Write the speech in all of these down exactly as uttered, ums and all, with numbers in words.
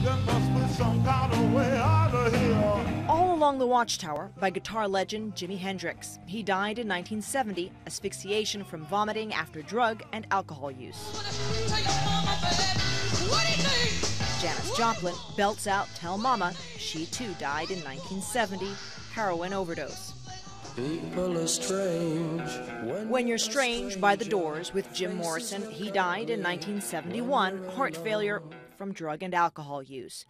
All Along the Watchtower by guitar legend Jimi Hendrix. He died in nineteen seventy, asphyxiation from vomiting after drug and alcohol use. Janis Joplin belts out Tell Mama. She too died in nineteen seventy, heroin overdose. People are strange. When, when You're Strange by The Doors with Jim Morrison. He died in nineteen seventy-one, heart failure from drug and alcohol use.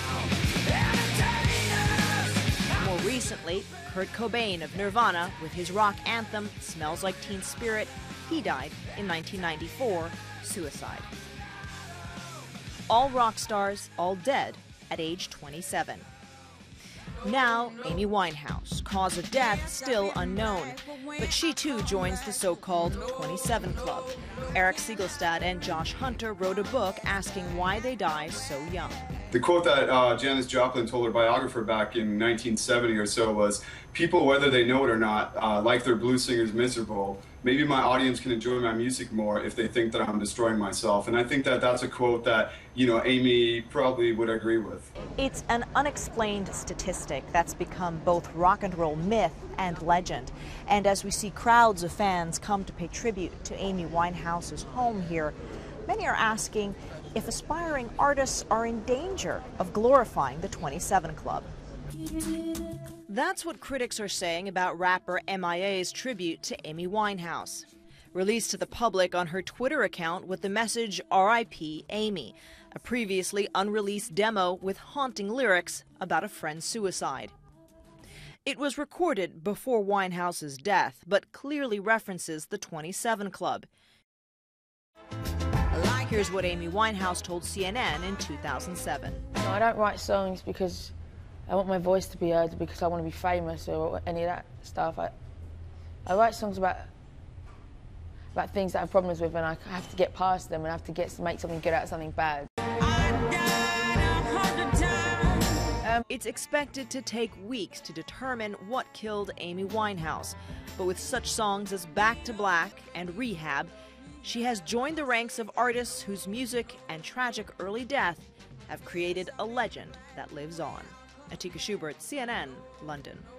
More recently, Kurt Cobain of Nirvana with his rock anthem Smells Like Teen Spirit. He died in nineteen ninety-four, suicide. All rock stars, all dead at age twenty-seven. Now, Amy Winehouse, cause of death still unknown, but she too joins the so-called twenty-seven Club. Eric Siegelstad and Josh Hunter wrote a book asking why they die so young. The quote that uh, Janis Joplin told her biographer back in nineteen seventy or so was, "People, whether they know it or not, uh, like their blues singers miserable. Maybe my audience can enjoy my music more if they think that I'm destroying myself." And I think that that's a quote that, you know, Amy probably would agree with. It's an unexplained statistic that's become both rock and roll myth and legend. And as we see crowds of fans come to pay tribute to Amy Winehouse's home here, many are asking if aspiring artists are in danger of glorifying the twenty-seven Club. That's what critics are saying about rapper M I A's tribute to Amy Winehouse. Released to the public on her Twitter account with the message R I P Amy, a previously unreleased demo with haunting lyrics about a friend's suicide. It was recorded before Winehouse's death, but clearly references the twenty-seven Club. Here's what Amy Winehouse told C N N in two thousand seven. No, I don't write songs because I want my voice to be heard, because I want to be famous or any of that stuff. I, I write songs about about things that I have problems with, and I have to get past them and I have to get make something good out of something bad. Um, it's expected to take weeks to determine what killed Amy Winehouse, but with such songs as Back to Black and Rehab, she has joined the ranks of artists whose music and tragic early death have created a legend that lives on. Atika Schubert, C N N, London.